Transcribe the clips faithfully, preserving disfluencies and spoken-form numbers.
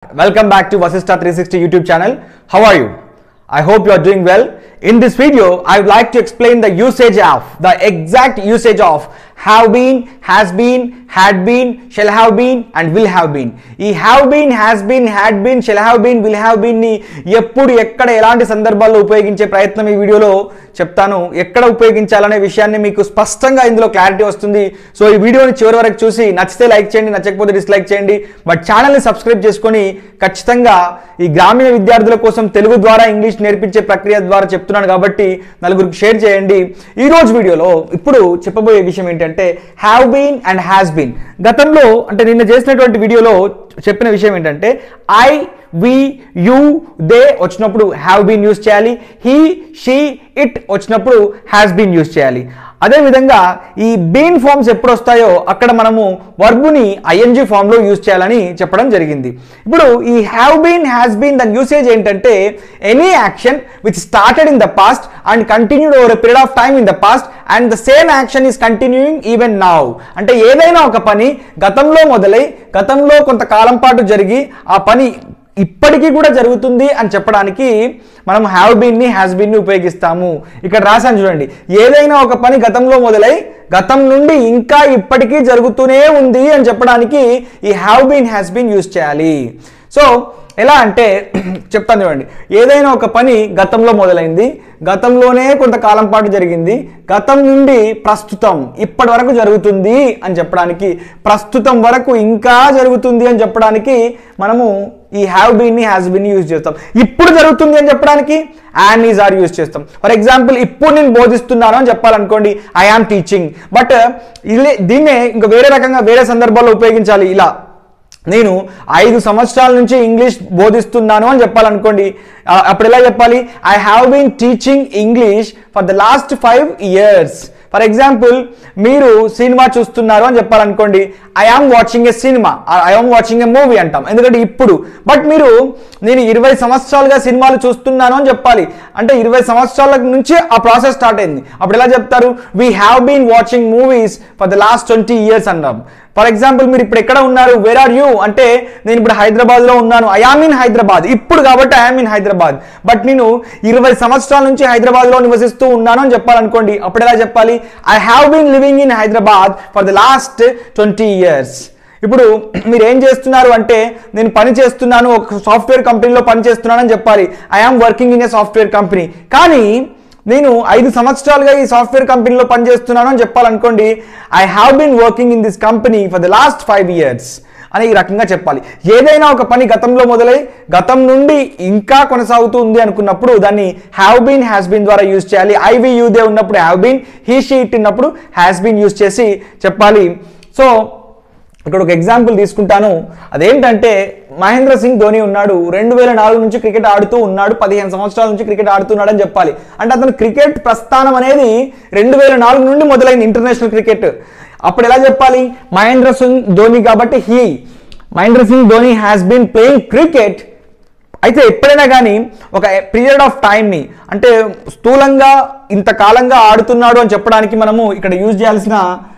Welcome back to Vasishtha three sixty YouTube channel. How are you? I hope you are doing well. In this video, I would like to explain the usage of, the exact usage of have been, has been, had been, shall have been and will have been. ఈ have been, has been, had been, shall have been, will have been ని ఎప్పుడు ఎక్కడ ఎలాంటి సందర్భాల్లో ఉపయోగించే ప్రయత్నం ఈ వీడియోలో చెప్తాను. ఎక్కడ ఉపయోగించాలనే విషయాన్ని మీకు స్పష్టంగా ఇందులో క్లారిటీ వస్తుంది. సో ఈ వీడియోని చివరి వరకు చూసి నచ్చితే లైక్ చేయండి, నచ్చకపోతే డిస్లైక్ చేయండి. బట్ ఛానల్ని సబ్స్క్రైబ్ చేసుకొని ఖచ్చితంగా ఈ గ్రామీణ విద్యార్థుల కోసం తెలుగు ద్వారా ఇంగ్లీష్ నేర్పించే ప్రక్రియ ద్వారా చెప్తున్నాను కాబట్టి నలుగురికి షేర్ చేయండి. ఈ రోజు వీడియోలో ఇప్పుడు చెప్పబోయే విషయం ఏంటంటే have been and has been. గతంలో అంటే నిన్న చేసినటువంటి వీడియోలో చెప్పిన విషయం ఏంటంటే ఐ, వి, యు, దే వచ్చినప్పుడు హ్యావ్ బీన్ యూజ్ చేయాలి. హీ, షీ, ఇట్ వచ్చినప్పుడు హ్యాస్ బీన్ యూజ్ చేయాలి. అదేవిధంగా ఈ బీన్ ఫార్మ్స్ ఎప్పుడు వస్తాయో అక్కడ మనము వర్బుని ఐఎన్జీ ఫామ్లో యూజ్ చేయాలని చెప్పడం జరిగింది. ఇప్పుడు ఈ హ్యావ్ బీన్, హ్యాస్ బీన్ దాని యూసేజ్ ఏంటంటే any action which started in the past and continued over a period of time in the past and the same action is continuing even now. అంటే ఏదైనా ఒక పని గతంలో మొదలై గతంలో కొంతకాలం పాటు జరిగి ఆ పని ఇప్పటికీ కూడా జరుగుతుంది అని చెప్పడానికి మనం హ్యావ్ బీన్ని, హ్యాస్ బీన్ని ఉపయోగిస్తాము. ఇక్కడ రాశాను చూడండి, ఏదైనా ఒక పని గతంలో మొదలై గతం నుండి ఇంకా ఇప్పటికీ జరుగుతూనే ఉంది అని చెప్పడానికి ఈ have been, has been use చేయాలి. సో ఎలా అంటే చెప్తాను చూడండి, ఏదైనా ఒక పని గతంలో మొదలైంది, గతంలోనే కొంతకాలం పాటు జరిగింది, గతం నుండి ప్రస్తుతం ఇప్పటి వరకు జరుగుతుంది అని చెప్పడానికి, ప్రస్తుతం వరకు ఇంకా జరుగుతుంది అని చెప్పడానికి మనము ఈ హ్యావ్ బీన్ని, హ్యాస్ బీన్ని యూజ్ చేస్తాం. ఇప్పుడు జరుగుతుంది అని చెప్పడానికి యాన్ ఈజ్ ఆర్ యూజ్ చేస్తాం. ఫర్ ఎగ్జాంపుల్ ఇప్పుడు నేను బోధిస్తున్నాను అని చెప్పాలనుకోండి ఐ ఆమ్ టీచింగ్. బట్ ఇలా దీన్నే ఇంకా వేరే రకంగా వేరే సందర్భాల్లో ఉపయోగించాలి. ఇలా నేను ఐదు సంవత్సరాల నుంచి ఇంగ్లీష్ బోధిస్తున్నాను అని చెప్పాలనుకోండి అప్పుడు ఎలా చెప్పాలి? I have been teaching English for the last five years. For example మీరు సినిమా చూస్తున్నారు అని చెప్పాలనుకోండి I am watching a cinema, I am watching a movie అంటాం, ఎందుకంటే ఇప్పుడు. బట్ మీరు నేను ఇరవై సంవత్సరాలుగా సినిమాలు చూస్తున్నాను అని చెప్పాలి, అంటే ఇరవై సంవత్సరాల నుంచి ఆ ప్రాసెస్ స్టార్ట్ అయింది. అప్పుడు ఎలా చెప్తారు? We have been watching movies for the last twenty years అన్నాం. ఫర్ ఎగ్జాంపుల్ మీరు ఇప్పుడు ఎక్కడ ఉన్నారు? వేర్ ఆర్ యూ అంటే నేను ఇప్పుడు హైదరాబాద్లో ఉన్నాను, ఐ ఆమ్ ఇన్ హైదరాబాద్. ఇప్పుడు కాబట్టి I am in Hyderabad. But నేను ఇరవై సంవత్సరాల నుంచి హైదరాబాద్లో నివసిస్తూ ఉన్నాను అని చెప్పాలనుకోండి అప్పుడు ఎలా చెప్పాలి? I have been living in Hyderabad for the last twenty years. ఇప్పుడు మీరు ఏం చేస్తున్నారు అంటే నేను పని చేస్తున్నాను, ఒక సాఫ్ట్వేర్ కంపెనీలో పని చేస్తున్నాను అని చెప్పాలి, I am working in a software company. కానీ నేను ఐదు సంవత్సరాలుగా ఈ సాఫ్ట్వేర్ కంపెనీలో పనిచేస్తున్నాను అని చెప్పాలనుకోండి I have been working in this company for the last five years అని ఈ రకంగా చెప్పాలి. ఏదైనా ఒక పని గతంలో మొదలై గతం నుండి ఇంకా కొనసాగుతూ ఉంది అనుకున్నప్పుడు దాన్ని హ్యావ్ బీన్, హ్యాస్ బీన్ ద్వారా యూజ్ చేయాలి. ఐ, వి, యు, దే ఉన్నప్పుడు have been, he, she, it ఉన్నప్పుడు హ్యాస్ బీన్ యూజ్ చేసి చెప్పాలి. సో ఇక్కడ ఒక ఎగ్జాంపుల్ తీసుకుంటాను. అదేంటంటే మహేంద్ర సింగ్ ధోని ఉన్నాడు, రెండు వేల నాలుగు నుంచి క్రికెట్ ఆడుతూ ఉన్నాడు, పదిహేను సంవత్సరాల నుంచి క్రికెట్ ఆడుతున్నాడు అని చెప్పాలి. అంటే అతను క్రికెట్ ప్రస్థానం అనేది రెండు వేల నాలుగు నుండి మొదలైంది, ఇంటర్నేషనల్ క్రికెట్. అప్పుడు ఎలా చెప్పాలి? మహేంద్ర సింగ్ ధోని కాబట్టి he, Mahendra Singh Dhoni has been playing cricket. అయితే ఎప్పుడైనా కానీ ఒక పీరియడ్ ఆఫ్ టైంని అంటే స్థూలంగా ఇంతకాలంగా ఆడుతున్నాడు అని చెప్పడానికి మనము ఇక్కడ యూజ్ చేయాల్సిన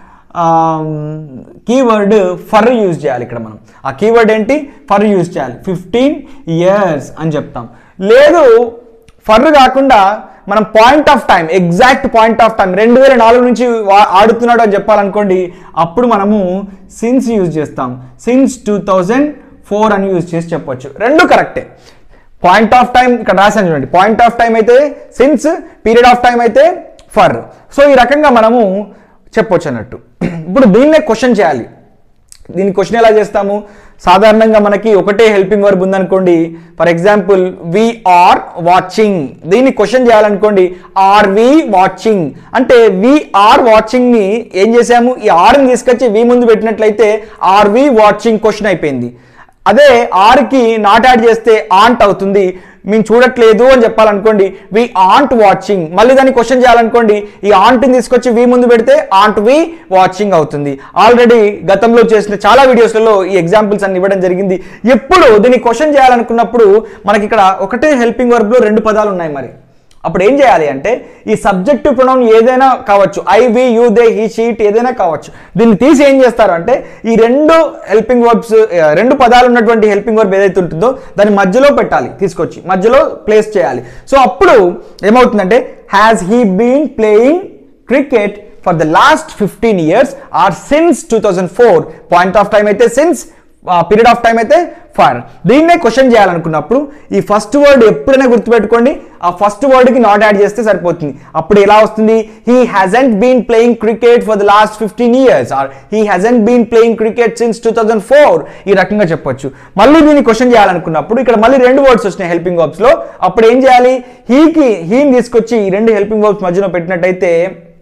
కీవర్డ్ ఫర్ యూజ్ చేయాలి. ఇక్కడ మనం ఆ కీవర్డ్ ఏంటి? ఫర్ యూజ్ చేయాలి. ఫిఫ్టీన్ ఇయర్స్ అని చెప్తాం. లేదు ఫర్ కాకుండా మనం point of time, exact point of time రెండు వేల నాలుగు నుంచి ఆడుతున్నాడు అని చెప్పాలనుకోండి అప్పుడు మనము సిన్స్ యూజ్ చేస్తాం. సిన్స్ టూ థౌజండ్ ఫోర్ అని యూజ్ చేసి చెప్పొచ్చు. రెండు కరెక్టే. పాయింట్ ఆఫ్ టైం ఇక్కడ రాశాను చూడండి, పాయింట్ ఆఫ్ టైం అయితే సిన్స్, పీరియడ్ ఆఫ్ టైం అయితే ఫర్. సో ఈ రకంగా మనము చెప్పొచ్చు అన్నట్టు. ఇప్పుడు దీన్నే క్వశ్చన్ చేయాలి. దీన్ని క్వశ్చన్ ఎలా చేస్తాము? సాధారణంగా మనకి ఒకటే హెల్పింగ్ వర్బ్ ఉందనుకోండి, for example we are watching. దీన్ని క్వశ్చన్ చేయాలనుకోండి ఆర్ వి వాచింగ్ అంటే వి ఆర్ వాచింగ్ ని ఏం చేసాము? ఈ ఆర్ని తీసుకొచ్చి వి ముందు పెట్టినట్లయితే ఆర్ వి వాచింగ్ క్వశ్చన్ అయిపోయింది. అదే ఆర్కి నాట్ యాడ్ చేస్తే ఆంట్ అవుతుంది. మేము చూడట్లేదు అని చెప్పాలనుకోండి వి ఆంట్ వాచింగ్. మళ్ళీ దాన్ని క్వశ్చన్ చేయాలనుకోండి ఈ ఆంట్ని తీసుకొచ్చి వి ముందు పెడితే ఆంట్ వి వాచింగ్ అవుతుంది. ఆల్రెడీ గతంలో చేసిన చాలా వీడియోస్లలో ఈ ఎగ్జాంపుల్స్ అన్ని ఇవ్వడం జరిగింది. ఎప్పుడు దీన్ని క్వశ్చన్ చేయాలనుకున్నప్పుడు మనకి ఇక్కడ ఒకటే హెల్పింగ్ వర్బ్లో రెండు పదాలు ఉన్నాయి. మరి అప్పుడు ఏం చేయాలి అంటే ఈ సబ్జెక్టివ్ ప్రొనౌన్ ఏదైనా కావచ్చు, I we you they he she it ఏదైనా కావచ్చు, దీన్ని తీసి ఏం చేస్తారు అంటే ఈ రెండు హెల్పింగ్ వర్బ్స్ రెండు పదాలు ఉన్నటువంటి హెల్పింగ్ వర్బ్ ఏదైతే ఉంటుందో దాన్ని మధ్యలో పెట్టాలి, తీసుకొచ్చి మధ్యలో ప్లేస్ చేయాలి. సో అప్పుడు ఏమవుతుందంటే has he been playing cricket for the last fifteen years or since two thousand four, point of time అయితే సిన్స్, పీరియడ్ ఆఫ్ టైం అయితే ఫర్. దీన్నే క్వశ్చన్ చేయాలనుకున్నప్పుడు ఈ ఫస్ట్ వర్డ్ ఎప్పుడైనా గుర్తుపెట్టుకోండి, ఆ ఫస్ట్ వర్డ్కి నాట్ యాడ్ చేస్తే సరిపోతుంది. అప్పుడు ఎలా వస్తుంది, he hasn't been playing cricket for the last fifteen years or he hasn't been playing cricket since two thousand four, ఈ రకంగా చెప్పొచ్చు. మళ్ళీ దీన్ని క్వశ్చన్ చేయాలనుకున్నప్పుడు ఇక్కడ మళ్ళీ రెండు వర్డ్స్ వచ్చినాయి హెల్పింగ్ వర్బ్స్ లో, అప్పుడు ఏం చేయాలి, హీకి హీని తీసుకొచ్చి ఈ రెండు హెల్పింగ్ వర్బ్స్ మధ్యలో పెట్టినట్టయితే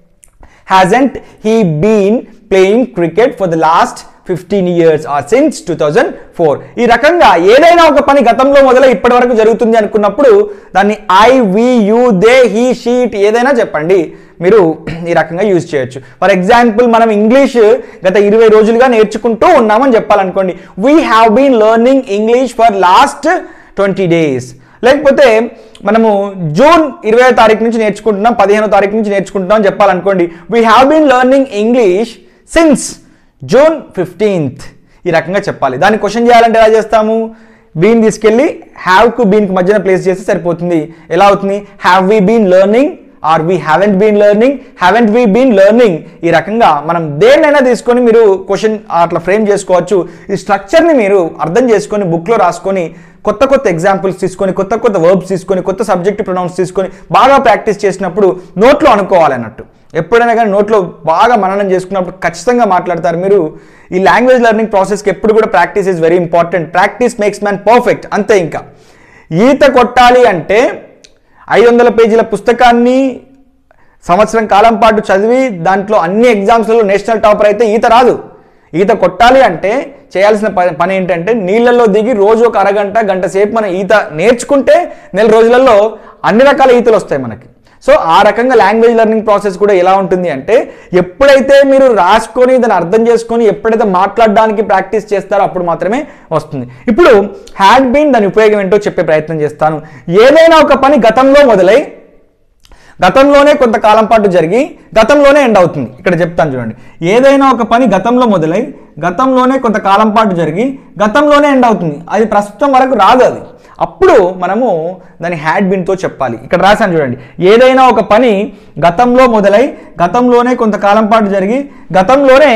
hasn't he been playing cricket for the last fifteen years or since two thousand four. ఈ రకంగా ఏదైనా ఒక పని గతంలో మొదలై ఇప్పటి వరకు జరుగుతుంది అనుకున్నప్పుడు దాన్ని I we you they he she it ఏదైనా చెప్పండి, మీరు ఈ రకంగా యూజ్ చేయొచ్చు. ఫర్ ఎగ్జాంపుల్ మనం ఇంగ్లీష్ గత ఇరవై రోజులుగా నేర్చుకుంటూ ఉన్నామని చెప్పాలనుకోండి, we have been learning English for last twenty days. లేకపోతే మనము జూన్ ఇరవై తారీఖు నుంచి నేర్చుకుంటున్నాం, పదిహేనో తారీఖు నుంచి నేర్చుకుంటున్నాం అని చెప్పాలనుకోండి, we have been learning English since June fifteenth, ఈ రకంగా చెప్పాలి. దాన్ని క్వశ్చన్ చేయాలంటే ఎలా చేస్తాము, బీన్ తీసుకెళ్ళి హ్యావ్కు బీన్కి మధ్యన ప్లేస్ చేస్తే సరిపోతుంది. ఎలా అవుతుంది, have we been learning or we haven't been learning, haven't we been learning, ఈ రకంగా మనం దేన్నైనా తీసుకొని మీరు క్వశ్చన్ అట్లా ఫ్రేమ్ చేసుకోవచ్చు. ఈ స్ట్రక్చర్ని మీరు అర్థం చేసుకొని బుక్లో రాసుకొని కొత్త కొత్త ఎగ్జాంపుల్స్ తీసుకొని కొత్త కొత్త వర్బ్స్ తీసుకొని కొత్త సబ్జెక్ట్ ప్రొనౌన్స్ తీసుకొని బాగా ప్రాక్టీస్ చేసినప్పుడు నోట్లో అనుకోవాలన్నట్టు. ఎప్పుడైనా కానీ నోట్లో బాగా మననం చేసుకున్నప్పుడు ఖచ్చితంగా మాట్లాడతారు మీరు. ఈ లాంగ్వేజ్ లెర్నింగ్ ప్రాసెస్కి ఎప్పుడు కూడా practice is very important. Practice makes man perfect, అంతే. ఇంకా ఈత కొట్టాలి అంటే ఐదు వందల పేజీల పుస్తకాన్ని సంవత్సరం కాలం పాటు చదివి దాంట్లో అన్ని ఎగ్జామ్స్లలో నేషనల్ టాపర్ అయితే ఈత రాదు. ఈత కొట్టాలి అంటే చేయాల్సిన పని ఏంటంటే నీళ్ళల్లో దిగి రోజు ఒక అరగంట గంట సేపు మనం ఈత నేర్చుకుంటే నెల రోజులలో అన్ని రకాల ఈతలు వస్తాయి మనకి. సో ఆ రకంగా లాంగ్వేజ్ లెర్నింగ్ ప్రాసెస్ కూడా ఎలా ఉంటుంది అంటే ఎప్పుడైతే మీరు రాసుకొని దాన్ని అర్థం చేసుకొని ఎప్పుడైతే మాట్లాడడానికి ప్రాక్టీస్ చేస్తారో అప్పుడు మాత్రమే వస్తుంది. ఇప్పుడు హ్యాడ్ బీన్ దాని ఉపయోగం ఏంటో చెప్పే ప్రయత్నం చేస్తాను. ఏదైనా ఒక పని గతంలో మొదలై గతంలోనే కొంతకాలం పాటు జరిగి గతంలోనే ఎండ్ అవుతుంది. ఇక్కడ చెప్తాను చూడండి, ఏదైనా ఒక పని గతంలో మొదలై గతంలోనే కొంతకాలం పాటు జరిగి గతంలోనే ఎండ్ అవుతుంది, అది ప్రస్తుతం వరకు రాదు. అది అప్పుడు మనము దాన్ని హ్యాడ్ బీన్తో చెప్పాలి. ఇక్కడ రాశాను చూడండి, ఏదైనా ఒక పని గతంలో మొదలై గతంలోనే కొంతకాలం పాటు జరిగి గతంలోనే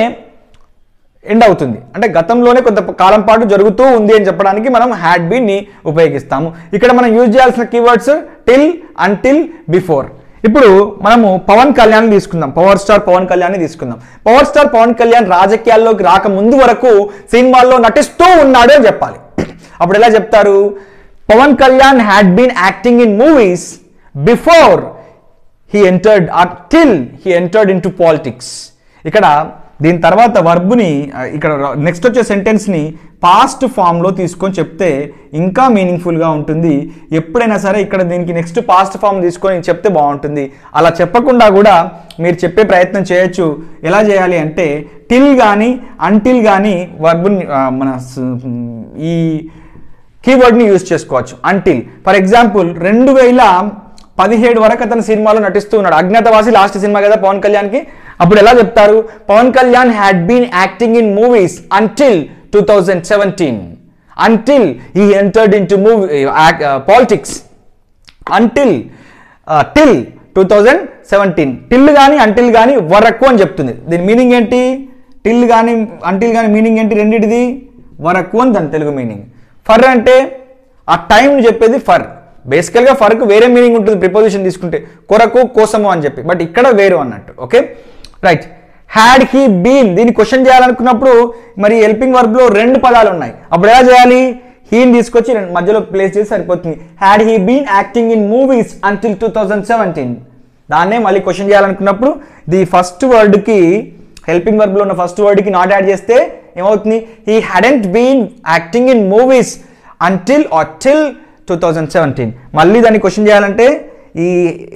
ఎండ్ అవుతుంది, అంటే గతంలోనే కొంత కాలం పాటు జరుగుతూ ఉంది అని చెప్పడానికి మనం హ్యాడ్ బీన్ని ఉపయోగిస్తాము. ఇక్కడ మనం యూజ్ చేయాల్సిన కీవర్డ్స్ టిల్, అంటిల్, బిఫోర్. ఇప్పుడు మనము పవన్ కళ్యాణ్ తీసుకుందాం, పవర్ స్టార్ పవన్ కళ్యాణ్ తీసుకుందాం. పవర్ స్టార్ పవన్ కళ్యాణ్ రాజకీయాల్లోకి రాక ముందు వరకు సినిమాల్లో నటిస్తూ ఉన్నాడు అని చెప్పాలి. అప్పుడు ఎలా చెప్తారు, Pawan Kalyan had been acting in movies before he entered or till he entered into politics. ఇక్కడ దీని తర్వాత వర్బ్ని ఇక్కడ నెక్స్ట్ వచ్చే సెంటెన్స్ని పాస్ట్ ఫామ్లో తీసుకొని చెప్తే ఇంకా మీనింగ్ఫుల్గా ఉంటుంది. ఎప్పుడైనా సరే ఇక్కడ దీనికి నెక్స్ట్ పాస్ట్ ఫామ్ తీసుకొని చెప్తే బాగుంటుంది. అలా చెప్పకుండా కూడా మీరు చెప్పే ప్రయత్నం చేయొచ్చు. ఎలా చేయాలి అంటే టిల్ కానీ అంటిల్ కానీ వర్బ్ని మన ఈ కీవర్డ్ని యూజ్ చేసుకోవచ్చు. అంటిల్ ఫర్ ఎగ్జాంపుల్ రెండు వేల పదిహేడు వరకు అతను సినిమాలో నటిస్తూ ఉన్నాడు. అజ్ఞాతవాసి లాస్ట్ సినిమా కదా పవన్ కళ్యాణ్కి. అప్పుడు ఎలా చెప్తారు, Pawan Kalyan had been acting in movies until two thousand seventeen, until he entered into movie politics, until till two thousand seventeen. Till కానీ అంటిల్ కానీ వరకు అని చెప్తుంది. దీని మీనింగ్ ఏంటి, టిల్ కానీ అంటిల్ కానీ మీనింగ్ ఏంటి రెండింటిది వరకు అని దాని తెలుగు మీనింగ్. ఫర్ అంటే ఆ టైం చెప్పేది ఫర్. బేసికల్గా ఫర్కు వేరే మీనింగ్ ఉంటుంది ప్రిపోజిషన్ తీసుకుంటే, కొరకు కోసము అని చెప్పి, బట్ ఇక్కడ వేరు అన్నట్టు. Okay right. Had he been దీన్ని క్వశ్చన్ చేయాలనుకున్నప్పుడు మరి హెల్పింగ్ వర్బ్లో రెండు పదాలు ఉన్నాయి. అప్పుడు ఎలా చేయాలి, హీని తీసుకొచ్చి మధ్యలో ప్లేస్ చేసి సరిపోతుంది. Had he been acting in movies until two thousand seventeen. దాన్నే మళ్ళీ క్వశ్చన్ చేయాలనుకున్నప్పుడు ది ఫస్ట్ వర్డ్కి హెల్పింగ్ వర్బ్లో ఉన్న ఫస్ట్ వర్డ్కి నాట్ యాడ్ చేస్తే ఏమవుతుంది, he hadn't been acting in movies until or till two thousand seventeen. మళ్ళీ దాన్ని క్వశ్చన్ చేయాలంటే ఈ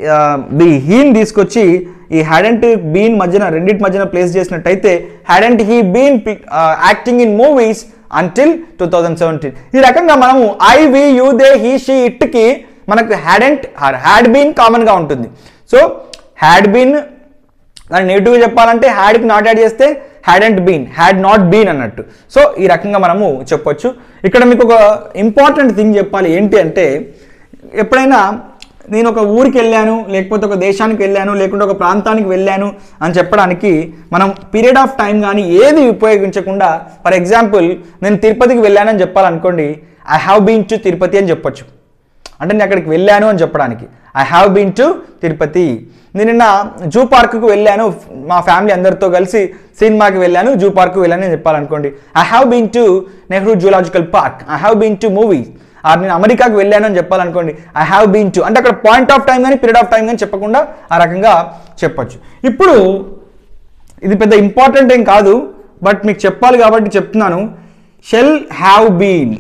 ది హీని తీసుకొచ్చి ఈ హ్యాడెంట్ బీన్ మధ్యన రెండింటి మధ్యన ప్లేస్ చేసినట్టయితే hadn't he been acting in movies until two thousand seventeen. ఈ రకంగా మనము I we you they he she ఇట్కి మనకు హ్యాడెంట్ ఆర్ హ్యాడ్ బీన్ కామన్గా ఉంటుంది. సో హ్యాడ్ బీన్ దాన్ని నెగిటివ్గా చెప్పాలంటే హ్యాడ్కి నాట్ యాడ్ చేస్తే hadn't been, had not been అన్నట్టు. సో ఈ రకంగా మనము చెప్పొచ్చు. ఇక్కడ మీకు ఒక ఇంపార్టెంట్ థింగ్ చెప్పాలి ఏంటి అంటే, ఎప్పుడైనా నేను ఒక ఊరికి వెళ్ళాను, లేకపోతే ఒక దేశానికి వెళ్ళాను, లేకుంటే ఒక ప్రాంతానికి వెళ్ళాను అని చెప్పడానికి మనం పీరియడ్ ఆఫ్ టైం కానీ ఏది ఉపయోగించకుండా, ఫర్ ఎగ్జాంపుల్ నేను తిరుపతికి వెళ్ళానని చెప్పాలనుకోండి, I have been to Tirupati అని చెప్పొచ్చు. అంటే నేను అక్కడికి వెళ్ళాను అని చెప్పడానికి I have been to Tirupati. నేను నిన్న జూ పార్క్కు వెళ్ళాను, మా ఫ్యామిలీ అందరితో కలిసి సినిమాకి వెళ్ళాను, జూ పార్క్కు వెళ్ళాను అని చెప్పాలనుకోండి, I have been to Nehru zoological park, I have been to movies. Or నేను అమెరికాకు వెళ్ళాను అని చెప్పాలనుకోండి, ఐ హ్యావ్ బీన్ టు. అంటే అక్కడ పాయింట్ ఆఫ్ టైం కానీ పీరియడ్ ఆఫ్ టైం కానీ చెప్పకుండా ఆ రకంగా చెప్పొచ్చు. ఇప్పుడు ఇది పెద్ద ఇంపార్టెంట్ ఏం కాదు, బట్ మీకు చెప్పాలి కాబట్టి చెప్తున్నాను. Shall have been,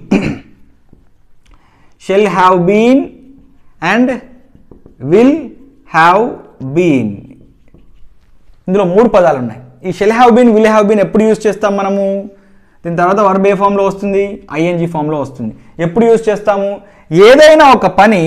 shall have been and will have been, ఇందులో మూడు పదాలు ఉన్నాయి. ఈ shall have been, will have been ఎప్పుడు యూజ్ చేస్తాం మనము? దీని తర్వాత వర్బ్ ఏ ఫామ్లో వస్తుంది, ఐఎన్జీ ఫామ్లో వస్తుంది. ఎప్పుడు యూజ్ చేస్తాము? ఏదైనా ఒక పని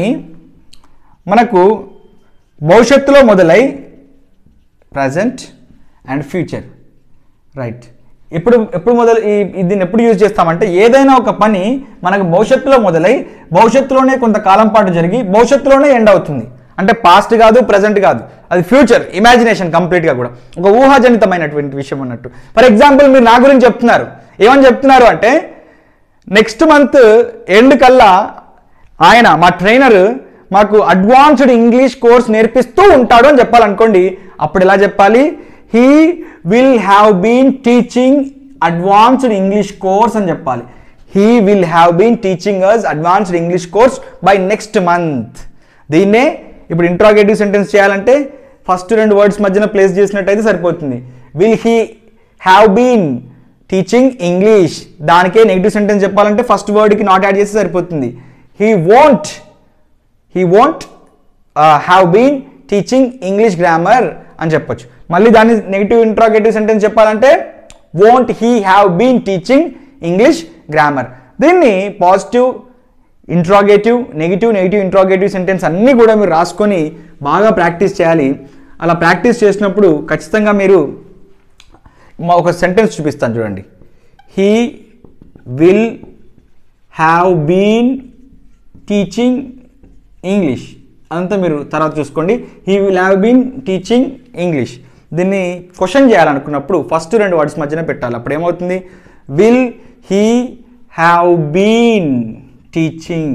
మనకు భవిష్యత్తులో మొదలై ప్రజెంట్ అండ్ ఫ్యూచర్, రైట్. ఎప్పుడు ఎప్పుడు మొదలు ఈ దీన్ని ఎప్పుడు యూజ్ చేస్తామంటే, ఏదైనా ఒక పని మనకు భవిష్యత్తులో మొదలై భవిష్యత్తులోనే కొంతకాలం పాటు జరిగి భవిష్యత్తులోనే ఎండ్ అవుతుంది. అంటే పాస్ట్ కాదు, ప్రజెంట్ కాదు, అది ఫ్యూచర్, ఇమాజినేషన్ కంప్లీట్గా కూడా ఒక ఊహాజనితమైనటువంటి విషయం అన్నట్టు. ఫర్ ఎగ్జాంపుల్ మీరు నా గురించి చెప్తున్నారు, ఏమని చెప్తున్నారు అంటే, నెక్స్ట్ మంత్ ఎండ్ కల్లా ఆయన మా ట్రైనర్ మాకు అడ్వాన్స్డ్ ఇంగ్లీష్ కోర్స్ నేర్పిస్తూ ఉంటాడు అని చెప్పాలనుకోండి, అప్పుడు ఎలా చెప్పాలి? He will have been teaching advanced English course అని చెప్పాలి. He will have been teaching us advanced English course by next month. దీన్నే ఇప్పుడు ఇంట్రాగేటివ్ సెంటెన్స్ చేయాలంటే ఫస్ట్ రెండు వర్డ్స్ మధ్యన ప్లేస్ చేసినట్టయితే సరిపోతుంది. Will he have been teaching English, దానికే నెగిటివ్ సెంటెన్స్ చెప్పాలంటే ఫస్ట్ వర్డ్కి నాట్ యాడ్ చేస్తే సరిపోతుంది. He won't he won't have been teaching English grammar అని చెప్పొచ్చు. మళ్ళీ దాన్ని నెగిటివ్ ఇంట్రాగేటివ్ సెంటెన్స్ చెప్పాలంటే won't he have been teaching English grammar. దీన్ని positive interrogative, negative negative interrogative sentence అన్నీ కూడా మీరు రాసుకొని బాగా ప్రాక్టీస్ చేయాలి. అలా ప్రాక్టీస్ చేసినప్పుడు ఖచ్చితంగా మీరు ఒక సెంటెన్స్ చూపిస్తాను చూడండి. He will have been teaching English, అదంతా మీరు తర్వాత చూసుకోండి. He will have been teaching English. దీన్ని క్వశ్చన్ చేయాలనుకున్నప్పుడు ఫస్ట్ రెండు వర్డ్స్ మధ్యన పెట్టాలి. అప్పుడు ఏమవుతుంది? Will he have been teaching,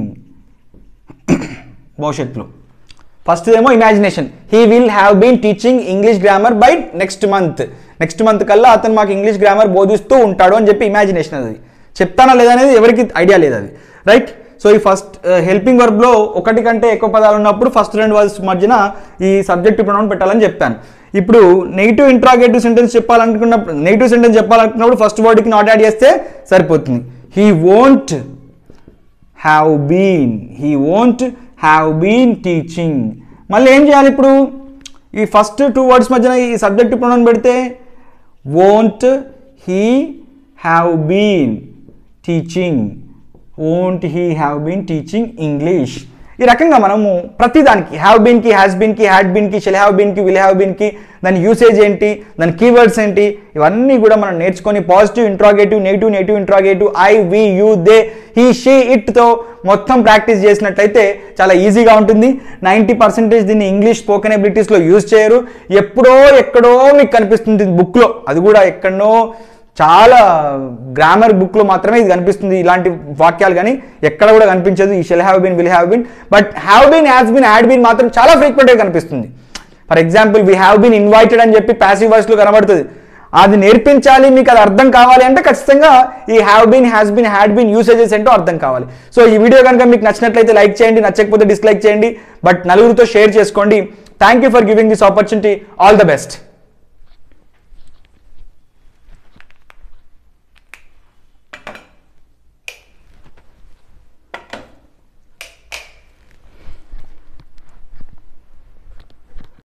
భవిష్యత్తులో. ఫస్ట్ ఏమో imagination, he will have been teaching English grammar by next month, next month కల్లా అతను మాకు ఇంగ్లీష్ గ్రామర్ బోధిస్తూ ఉంటాడు అని చెప్పి ఇమాజినేషన్. అది చెప్తానా లేదా అనేది ఎవరికి ఐడియా లేదు అది, రైట్. సో ఈ ఫస్ట్ హెల్పింగ్ వర్బ్లో ఒకటి కంటే ఎక్కువ పదాలు ఉన్నప్పుడు ఫస్ట్ రెండు వర్డ్స్ మధ్యన ఈ సబ్జెక్టివ్ ప్రొనౌన్ పెట్టాలని చెప్పాను. ఇప్పుడు నెగిటివ్ ఇంట్రాగేటివ్ సెంటెన్స్ చెప్పాలనుకున్నప్పుడు, నెగిటివ్ సెంటెన్స్ చెప్పాలనుకున్నప్పుడు ఫస్ట్ వర్డ్కి నాట్ యాడ్ చేస్తే సరిపోతుంది. He won't have been, he won't have been teaching. మళ్ళీ ఏం చేయాలి? ఇప్పుడు ఈ ఫస్ట్ టూ వర్డ్స్ మధ్యన ఈ సబ్జెక్టివ్ ప్రొనౌన్ పెడితే won't he have been teaching, won't he have been teaching English. ఈ రకంగా మనము ప్రతిదానికి హ్యావ్ బీన్కి, హ్యాస్ బీన్కి, హ్యాడ్ బీన్కి, షెల్ హ్యావ్ బీన్కి, విల్ హ్యావ్ బీన్కి దాని యూసేజ్ ఏంటి, దాని కీవర్డ్స్ ఏంటి, ఇవన్నీ కూడా మనం నేర్చుకొని positive interrogative, negative negative interrogative, I we you they he she ఇట్తో మొత్తం ప్రాక్టీస్ చేసినట్లయితే చాలా ఈజీగా ఉంటుంది. నైంటీ పర్సెంటేజ్ దీన్ని ఇంగ్లీష్ స్పోకెన్ ఎబిలిటీస్లో యూజ్ చేయరు. ఎప్పుడో ఎక్కడో మీకు కనిపిస్తుంది బుక్లో, అది కూడా ఎక్కడో చాలా గ్రామర్ బుక్లో మాత్రమే ఇది కనిపిస్తుంది ఇలాంటి వాక్యాలు, కానీ ఎక్కడ కూడా కనిపించదు ఈ shall have been, will have been. But have been, has been, had been మాత్రం చాలా ఫ్రీక్వెంట్గా కనిపిస్తుంది. For example we have been invited అని చెప్పి ప్యాసివ్ వాయిస్లో కనబడుతుంది. అది నేర్పించాలి, మీకు అది అర్థం కావాలి అంటే ఖచ్చితంగా ఈ have been, has been, had been usages ఏంటో అర్థం కావాలి. సో ఈ వీడియో కనుక మీకు నచ్చినట్లయితే లైక్ చేయండి, నచ్చకపోతే డిస్లైక్ చేయండి, బట్ నలుగురితో షేర్ చేసుకోండి. Thank you for giving this opportunity. All the best.